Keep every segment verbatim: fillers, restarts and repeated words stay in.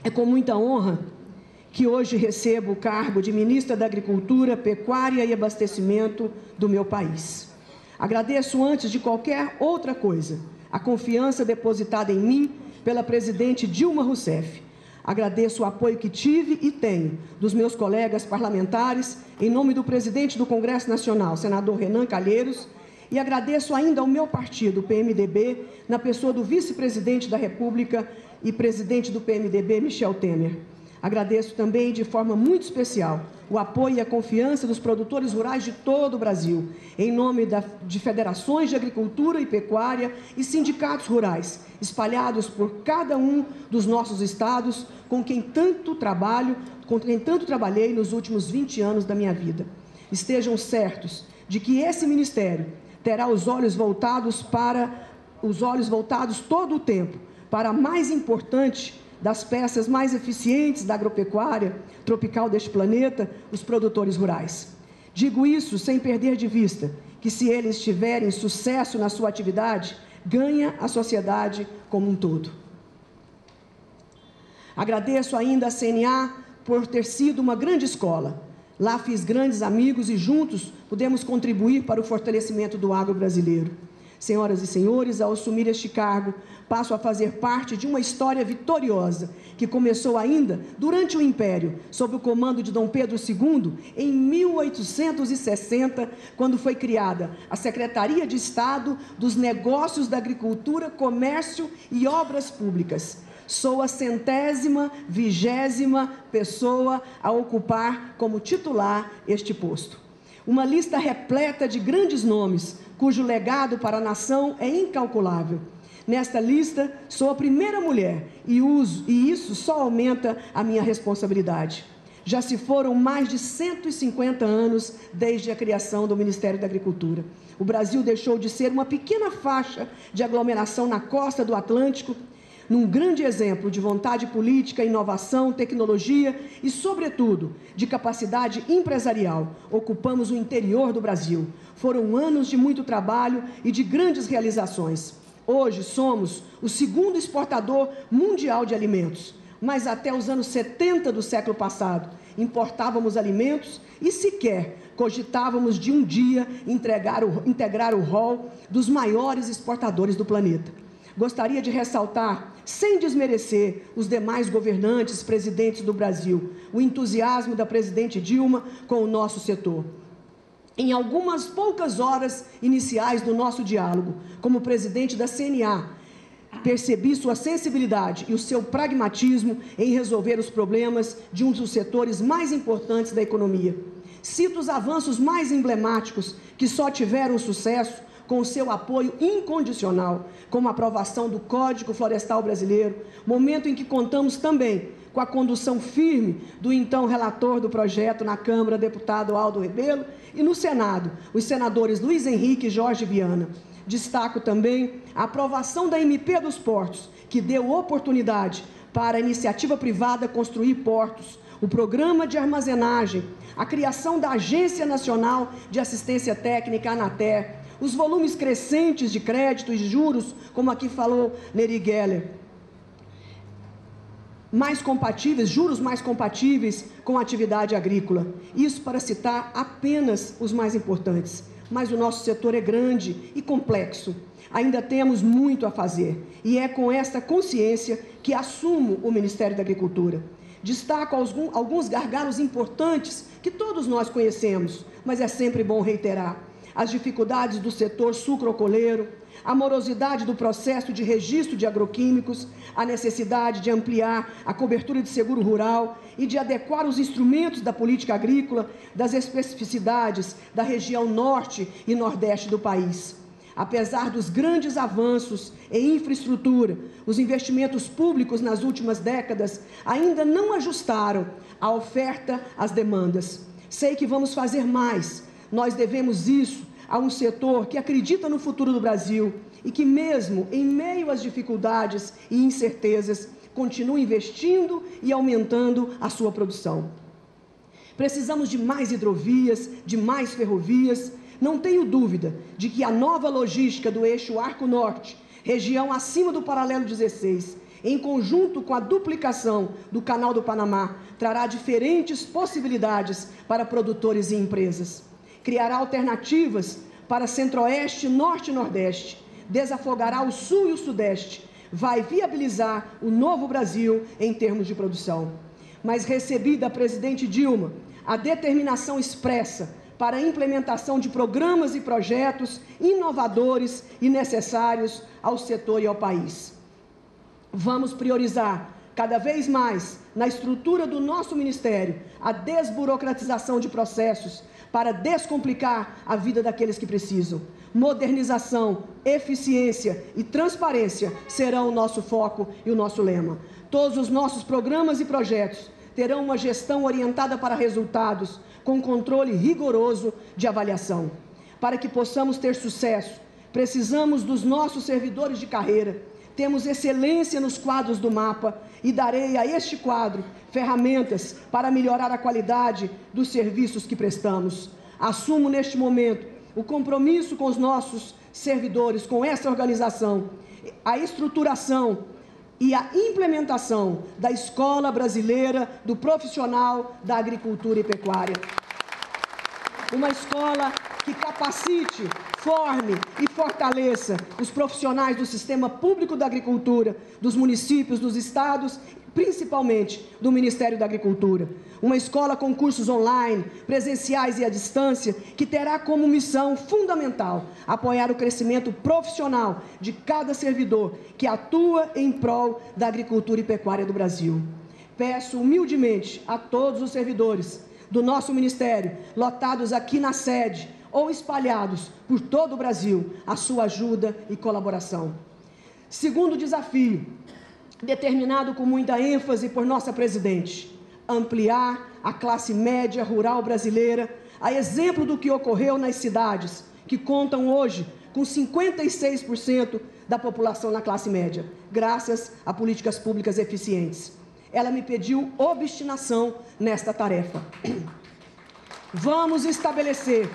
É com muita honra que hoje recebo o cargo de Ministra da Agricultura, Pecuária e Abastecimento do meu país. Agradeço, antes de qualquer outra coisa, a confiança depositada em mim pela presidente Dilma Rousseff. Agradeço o apoio que tive e tenho dos meus colegas parlamentares, em nome do presidente do Congresso Nacional, senador Renan Calheiros, e agradeço ainda ao meu partido, o P M D B, na pessoa do vice-presidente da República e presidente do P M D B, Michel Temer. Agradeço também, de forma muito especial, o apoio e a confiança dos produtores rurais de todo o Brasil, em nome da, de federações de agricultura e pecuária e sindicatos rurais, espalhados por cada um dos nossos estados, com quem tanto trabalho, com quem tanto trabalhei nos últimos vinte anos da minha vida. Estejam certos de que esse ministério terá os olhos voltados para os olhos voltados todo o tempo para a mais importante das peças mais eficientes da agropecuária tropical deste planeta, os produtores rurais. Digo isso sem perder de vista que, se eles tiverem sucesso na sua atividade, ganha a sociedade como um todo. Agradeço ainda a C N A por ter sido uma grande escola. Lá fiz grandes amigos e juntos pudemos contribuir para o fortalecimento do agro brasileiro. Senhoras e senhores, ao assumir este cargo, passo a fazer parte de uma história vitoriosa que começou ainda durante o Império, sob o comando de Dom Pedro segundo, em mil oitocentos e sessenta, quando foi criada a Secretaria de Estado dos Negócios da Agricultura, Comércio e Obras Públicas. Sou a centésima, vigésima pessoa a ocupar como titular este posto. Uma lista repleta de grandes nomes, cujo legado para a nação é incalculável. Nesta lista, sou a primeira mulher e, uso, e isso só aumenta a minha responsabilidade. Já se foram mais de cento e cinquenta anos desde a criação do Ministério da Agricultura. O Brasil deixou de ser uma pequena faixa de aglomeração na costa do Atlântico, num grande exemplo de vontade política, inovação, tecnologia e, sobretudo, de capacidade empresarial. Ocupamos o interior do Brasil. Foram anos de muito trabalho e de grandes realizações. Hoje somos o segundo exportador mundial de alimentos, mas até os anos setenta do século passado importávamos alimentos e sequer cogitávamos de um dia entregar o, integrar o rol dos maiores exportadores do planeta. Gostaria de ressaltar, sem desmerecer os demais governantes, presidentes do Brasil, o entusiasmo da presidente Dilma com o nosso setor. Em algumas poucas horas iniciais do nosso diálogo, como presidente da C N A, percebi sua sensibilidade e o seu pragmatismo em resolver os problemas de um dos setores mais importantes da economia. Cito os avanços mais emblemáticos que só tiveram sucesso com o seu apoio incondicional, como a aprovação do Código Florestal Brasileiro, momento em que contamos também com a condução firme do então relator do projeto na Câmara, deputado Aldo Rebelo, e no Senado, os senadores Luiz Henrique e Jorge Viana. Destaco também a aprovação da M P dos Portos, que deu oportunidade para a iniciativa privada construir portos, o programa de armazenagem, a criação da Agência Nacional de Assistência Técnica, ANATER, os volumes crescentes de crédito e juros, como aqui falou Neri Geller, mais compatíveis, juros mais compatíveis com a atividade agrícola. Isso para citar apenas os mais importantes. Mas o nosso setor é grande e complexo. Ainda temos muito a fazer. E é com esta consciência que assumo o Ministério da Agricultura. Destaco alguns gargalos importantes que todos nós conhecemos, mas é sempre bom reiterar. As dificuldades do setor sucroalcooleiro, a morosidade do processo de registro de agroquímicos, a necessidade de ampliar a cobertura de seguro rural e de adequar os instrumentos da política agrícola das especificidades da região norte e nordeste do país. Apesar dos grandes avanços em infraestrutura, os investimentos públicos nas últimas décadas ainda não ajustaram a oferta às demandas. Sei que vamos fazer mais. Nós devemos isso a um setor que acredita no futuro do Brasil e que, mesmo em meio às dificuldades e incertezas, continua investindo e aumentando a sua produção. Precisamos de mais hidrovias, de mais ferrovias. Não tenho dúvida de que a nova logística do eixo Arco Norte, região acima do paralelo dezesseis, em conjunto com a duplicação do Canal do Panamá, trará diferentes possibilidades para produtores e empresas. Criará alternativas para Centro-Oeste, Norte e Nordeste, desafogará o Sul e o Sudeste, vai viabilizar o novo Brasil em termos de produção. Mas recebi da presidente Dilma a determinação expressa para a implementação de programas e projetos inovadores e necessários ao setor e ao país. Vamos priorizar cada vez mais na estrutura do nosso Ministério a desburocratização de processos para descomplicar a vida daqueles que precisam. Modernização, eficiência e transparência serão o nosso foco e o nosso lema. Todos os nossos programas e projetos terão uma gestão orientada para resultados, com controle rigoroso de avaliação. Para que possamos ter sucesso, precisamos dos nossos servidores de carreira. Temos excelência nos quadros do mapa e darei a este quadro ferramentas para melhorar a qualidade dos serviços que prestamos. Assumo neste momento o compromisso com os nossos servidores, com essa organização, a estruturação e a implementação da Escola Brasileira do Profissional da Agricultura e Pecuária. Uma escola que capacite, forme e fortaleça os profissionais do sistema público da agricultura, dos municípios, dos estados, principalmente do Ministério da Agricultura. Uma escola com cursos online, presenciais e à distância, que terá como missão fundamental apoiar o crescimento profissional de cada servidor que atua em prol da agricultura e pecuária do Brasil. Peço humildemente a todos os servidores do nosso Ministério, lotados aqui na sede ou espalhados por todo o Brasil, a sua ajuda e colaboração. Segundo desafio, determinado com muita ênfase por nossa presidente, ampliar a classe média rural brasileira, a exemplo do que ocorreu nas cidades, que contam hoje com cinquenta e seis por cento da população na classe média, graças a políticas públicas eficientes. Ela me pediu obstinação nesta tarefa. Vamos estabelecer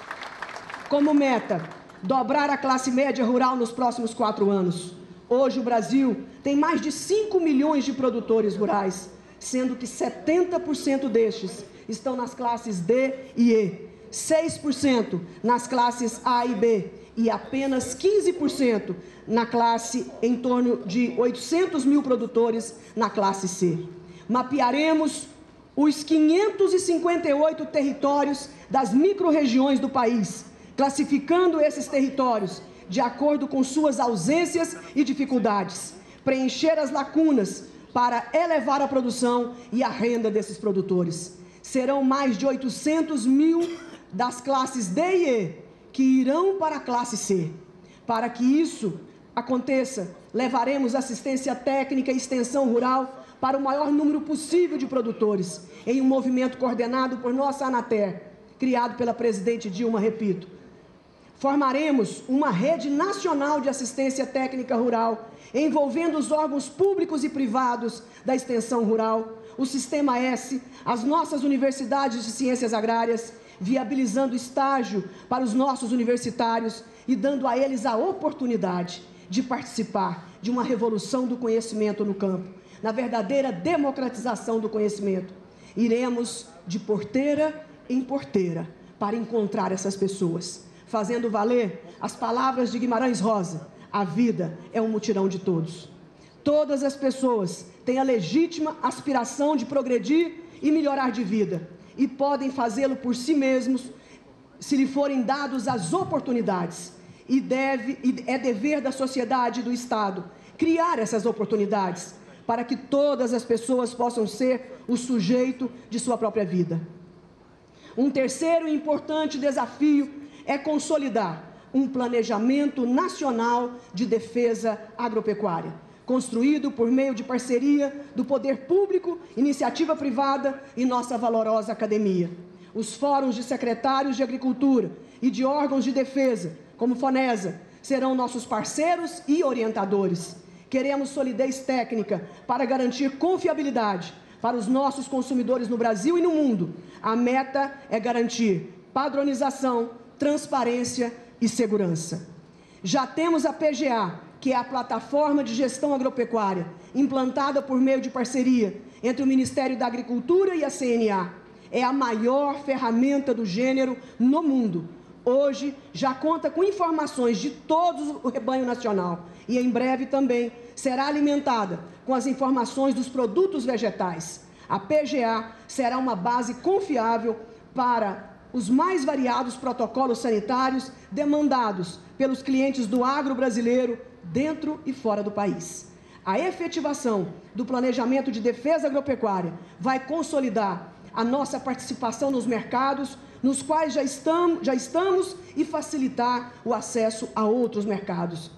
como meta dobrar a classe média rural nos próximos quatro anos. Hoje o Brasil tem mais de cinco milhões de produtores rurais, sendo que setenta por cento destes estão nas classes D e E, seis por cento nas classes A e B e apenas quinze por cento na classe, em torno de oitocentos mil produtores na classe C. Mapearemos os quinhentos e cinquenta e oito territórios das micro-regiões do país, classificando esses territórios de acordo com suas ausências e dificuldades, preencher as lacunas para elevar a produção e a renda desses produtores. Serão mais de oitocentos mil das classes D e E que irão para a classe C. Para que isso aconteça, levaremos assistência técnica e extensão rural para o maior número possível de produtores, em um movimento coordenado por nossa Anater, criado pela presidente Dilma, repito. Formaremos uma rede nacional de assistência técnica rural, envolvendo os órgãos públicos e privados da extensão rural, o Sistema S, as nossas universidades de ciências agrárias, viabilizando estágio para os nossos universitários e dando a eles a oportunidade de participar de uma revolução do conhecimento no campo, na verdadeira democratização do conhecimento. Iremos de porteira em porteira para encontrar essas pessoas, fazendo valer as palavras de Guimarães Rosa: a vida é um mutirão de todos. Todas as pessoas têm a legítima aspiração de progredir e melhorar de vida, e podem fazê-lo por si mesmos, se lhe forem dados as oportunidades. E, deve, e é dever da sociedade e do Estado criar essas oportunidades, para que todas as pessoas possam ser o sujeito de sua própria vida. Um terceiro e importante desafio é consolidar um planejamento nacional de defesa agropecuária, construído por meio de parceria do poder público, iniciativa privada e nossa valorosa academia. Os fóruns de secretários de agricultura e de órgãos de defesa, como FONESA, serão nossos parceiros e orientadores. Queremos solidez técnica para garantir confiabilidade para os nossos consumidores no Brasil e no mundo. A meta é garantir padronização, transparência e segurança. Já temos a P G A que é a plataforma de gestão agropecuária, implantada por meio de parceria entre o Ministério da Agricultura e a C N A. É a maior ferramenta do gênero no mundo. Hoje já conta com informações de todo o rebanho nacional e em breve também será alimentada com as informações dos produtos vegetais. A P G A será uma base confiável para os mais variados protocolos sanitários demandados pelos clientes do agro brasileiro dentro e fora do país. A efetivação do planejamento de defesa agropecuária vai consolidar a nossa participação nos mercados, nos quais já estamos, já estamos e facilitar o acesso a outros mercados.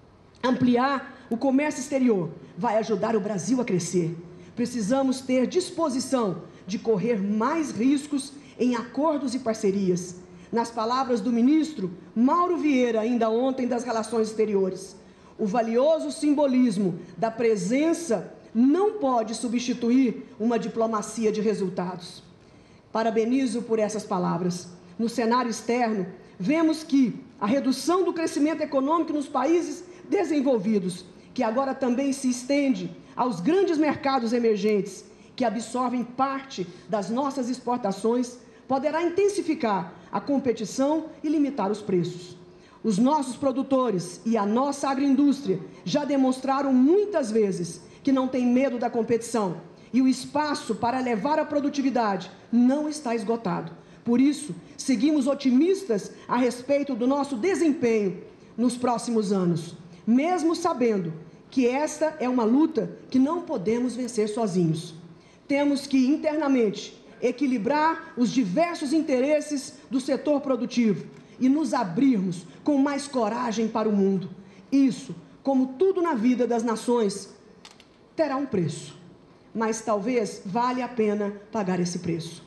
Ampliar o comércio exterior vai ajudar o Brasil a crescer. Precisamos ter disposição de correr mais riscos em acordos e parcerias. Nas palavras do ministro Mauro Vieira, ainda ontem, das Relações Exteriores, o valioso simbolismo da presença não pode substituir uma diplomacia de resultados. Parabenizo por essas palavras. No cenário externo, vemos que a redução do crescimento econômico nos países desenvolvidos, que agora também se estende aos grandes mercados emergentes, que absorvem parte das nossas exportações, poderá intensificar a competição e limitar os preços. Os nossos produtores e a nossa agroindústria já demonstraram muitas vezes que não têm medo da competição e o espaço para elevar a produtividade não está esgotado. Por isso, seguimos otimistas a respeito do nosso desempenho nos próximos anos, mesmo sabendo que esta é uma luta que não podemos vencer sozinhos. Temos que, internamente, equilibrar os diversos interesses do setor produtivo e nos abrirmos com mais coragem para o mundo. Isso, como tudo na vida das nações, terá um preço, mas talvez valha a pena pagar esse preço.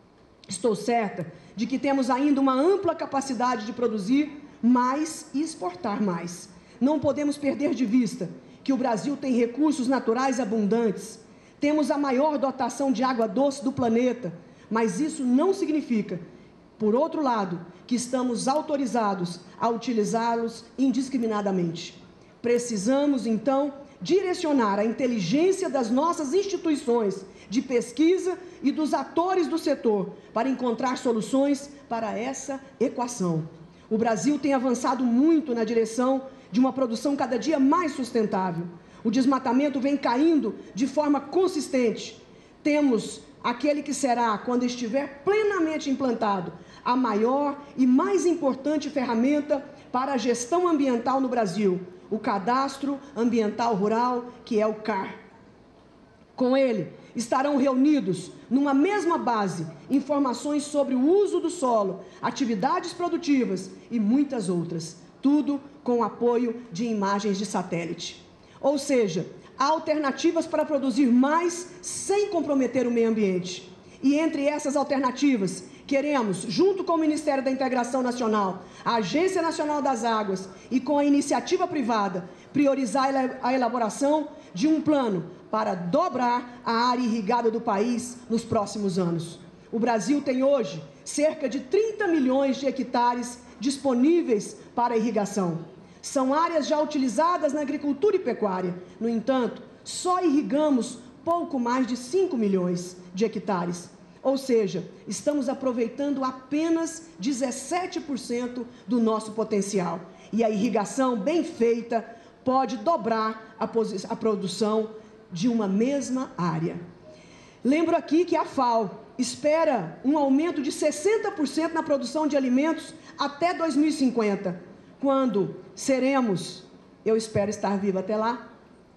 Estou certa de que temos ainda uma ampla capacidade de produzir mais e exportar mais. Não podemos perder de vista que o Brasil tem recursos naturais abundantes, temos a maior dotação de água doce do planeta, mas isso não significa, por outro lado, que estamos autorizados a utilizá-los indiscriminadamente. Precisamos, então, direcionar a inteligência das nossas instituições de pesquisa e dos atores do setor para encontrar soluções para essa equação. O Brasil tem avançado muito na direção de uma produção cada dia mais sustentável. O desmatamento vem caindo de forma consistente. Temos aquele que será, quando estiver plenamente implantado, a maior e mais importante ferramenta para a gestão ambiental no Brasil, o Cadastro Ambiental Rural, que é o C A R. Com ele, estarão reunidos, numa mesma base, informações sobre o uso do solo, atividades produtivas e muitas outras, tudo com o apoio de imagens de satélite. Ou seja, há alternativas para produzir mais sem comprometer o meio ambiente. E entre essas alternativas, queremos, junto com o Ministério da Integração Nacional, a Agência Nacional das Águas e com a iniciativa privada, priorizar a elaboração de um plano para dobrar a área irrigada do país nos próximos anos. O Brasil tem hoje cerca de trinta milhões de hectares disponíveis para irrigação. São áreas já utilizadas na agricultura e pecuária. No entanto, só irrigamos pouco mais de cinco milhões de hectares. Ou seja, estamos aproveitando apenas dezessete por cento do nosso potencial. E a irrigação bem feita pode dobrar a, a produção de uma mesma área. Lembro aqui que a FAO espera um aumento de sessenta por cento na produção de alimentos até dois mil e cinquenta, quando seremos, eu espero estar viva até lá,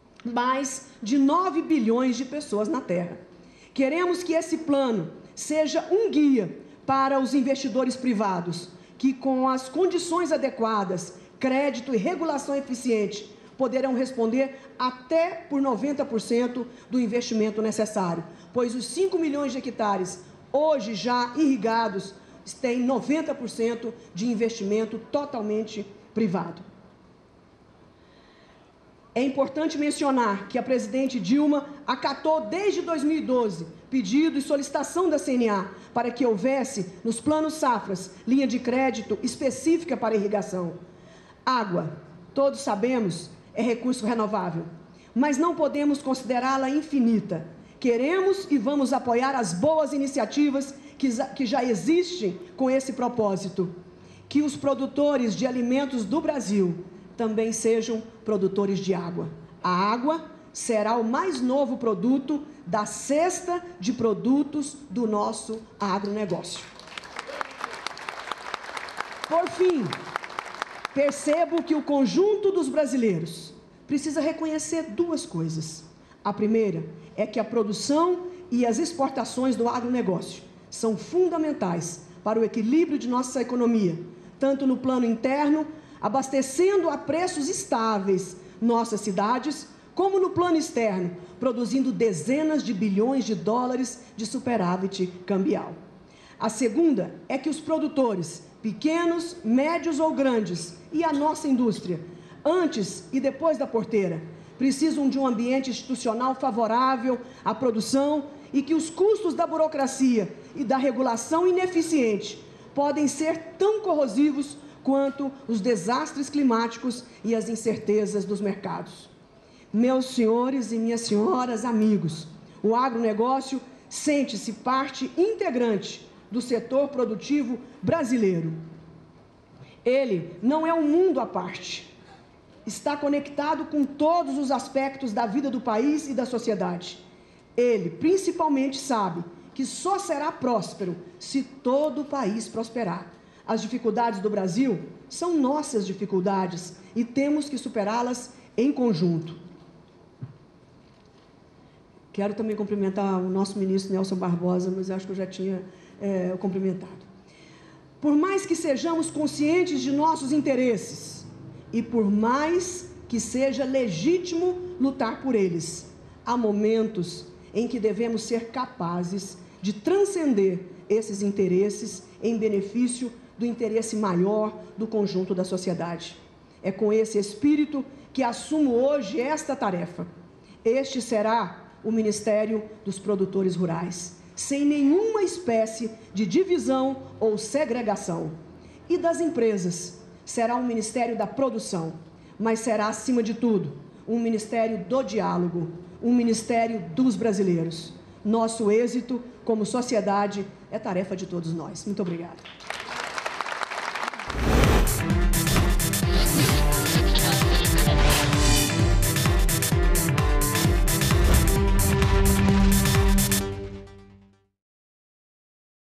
mais de nove bilhões de pessoas na Terra. Queremos que esse plano seja um guia para os investidores privados, que com as condições adequadas, crédito e regulação eficiente, poderão responder até por noventa por cento do investimento necessário, pois os cinco milhões de hectares hoje já irrigados têm noventa por cento de investimento totalmente privado. É importante mencionar que a presidente Dilma acatou desde dois mil e doze pedido e solicitação da C N A para que houvesse nos planos safras linha de crédito específica para irrigação. Água, todos sabemos, é recurso renovável, mas não podemos considerá-la infinita. Queremos e vamos apoiar as boas iniciativas que, que já existem com esse propósito. Que os produtores de alimentos do Brasil também sejam produtores de água. A água será o mais novo produto da cesta de produtos do nosso agronegócio. Por fim, percebo que o conjunto dos brasileiros precisa reconhecer duas coisas. A primeira é que a produção e as exportações do agronegócio são fundamentais para o equilíbrio de nossa economia, tanto no plano interno, abastecendo a preços estáveis nossas cidades, como no plano externo, produzindo dezenas de bilhões de dólares de superávit cambial. A segunda é que os produtores, pequenos, médios ou grandes, e a nossa indústria, antes e depois da porteira, precisam de um ambiente institucional favorável à produção e que os custos da burocracia e da regulação ineficiente podem ser tão corrosivos quanto os desastres climáticos e as incertezas dos mercados. Meus senhores e minhas senhoras, amigos, o agronegócio sente-se parte integrante do setor produtivo brasileiro. Ele não é um mundo à parte. Está conectado com todos os aspectos da vida do país e da sociedade. Ele, principalmente, sabe que só será próspero se todo o país prosperar. As dificuldades do Brasil são nossas dificuldades e temos que superá-las em conjunto. Quero também cumprimentar o nosso ministro Nelson Barbosa, mas acho que eu já tinha é, cumprimentado. Por mais que sejamos conscientes de nossos interesses e por mais que seja legítimo lutar por eles, há momentos em que devemos ser capazes de transcender esses interesses em benefício do interesse maior do conjunto da sociedade. É com esse espírito que assumo hoje esta tarefa. Este será o Ministério dos Produtores Rurais, sem nenhuma espécie de divisão ou segregação. E das empresas, será um Ministério da Produção, mas será, acima de tudo, um Ministério do Diálogo, um Ministério dos brasileiros. Nosso êxito como sociedade é tarefa de todos nós. Muito obrigada.